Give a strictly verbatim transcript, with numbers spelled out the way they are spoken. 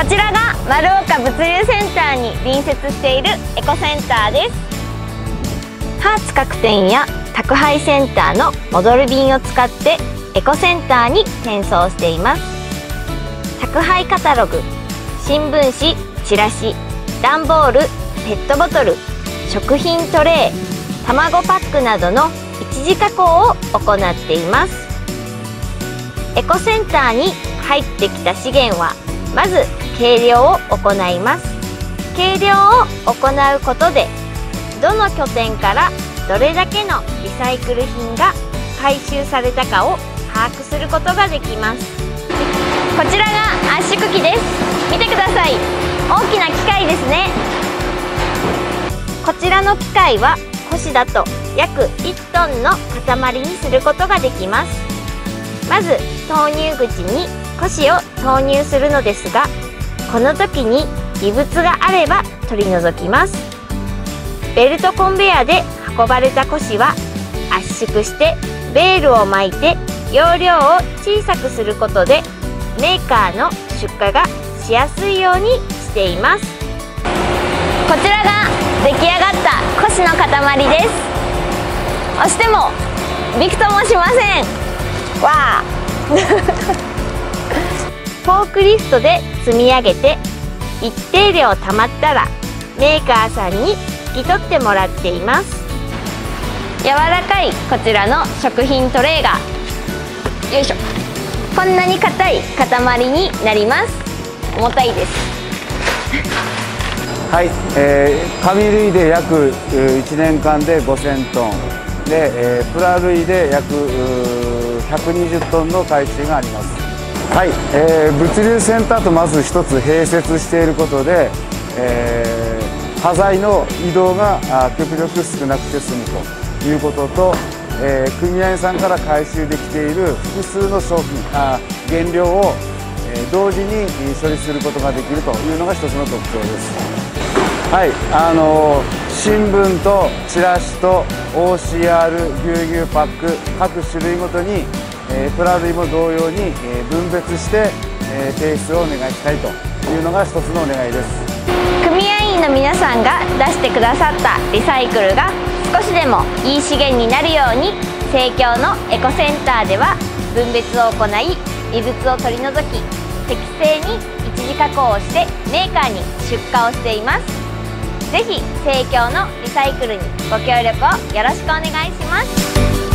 こちらが丸岡物流センターに隣接しているエコセンターです。ハーツ各店や宅配センターの戻る便を使ってエコセンターに転送しています。宅配カタログ、新聞紙、チラシ、段ボール、ペットボトル、食品トレー、卵パックなどの一次加工を行っています。エコセンターに入ってきた資源はまず計量を行います。計量を行うことでどの拠点からどれだけのリサイクル品が回収されたかを把握することができます。こちらが圧縮機です。見てください。大きな機械ですね。こちらの機械は古紙だと約いちトンの塊にすることができます。まず投入口に古紙を投入するのですが、この時に異物があれば取り除きます。ベルトコンベヤーで運ばれた古紙は圧縮してベールを巻いて容量を小さくすることでメーカーの出荷がしやすいようにしています。こちらが出来上がった古紙の塊です。押してもびくともしません。わあフォークリフトで積み上げて一定量たまったらメーカーさんに引き取ってもらっています。柔らかいこちらの食品トレーがよいしょ、こんなに硬い塊になります。重たいです。 はい、えー、紙類で約いちねんかんでごせんトンで、えー、プラ類で約ひゃくにじゅうトンの回収があります。はい、えー、物流センターとまず一つ併設していることで、えー、端材の移動が極力少なくて済むということと、えー、組合さんから回収できている複数の商品あ原料を、えー、同時に処理することができるというのが一つの特徴です。はい、あの新聞とチラシと オーシーアール ぎゅうぎゅうパック各種類ごとに、えー、プラ類も同様に、えー、分別して、えー、提出をお願いしたいというのが一つのお願いです。 組合員の皆さんが出してくださったリサイクルが少しでもいい資源になるように、生協のエコセンターでは分別を行い異物を取り除き適正に一次加工をしてメーカーに出荷をしています。ぜひ生協のリサイクルにご協力をよろしくお願いします。